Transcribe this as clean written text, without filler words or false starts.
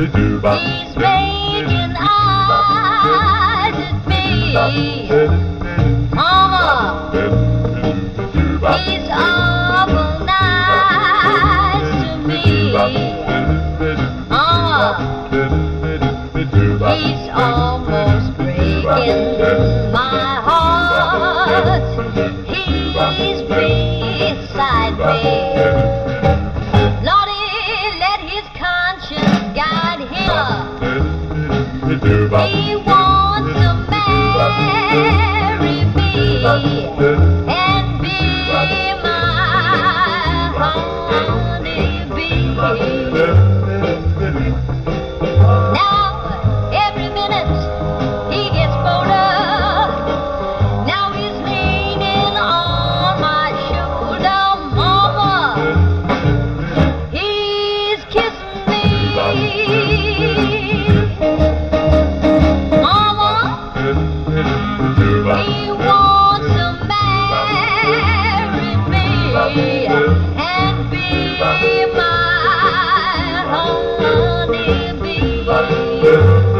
He's making eyes at me. Mama, he's awful nice to me. Mama, he's almost breaking my heart. He's beside me. He wants to marry me and be my honeybee. Now, every minute he gets bolder. Now he's leaning on my shoulder. Mama, he's kissing me. He wants to marry me and be my honeybee.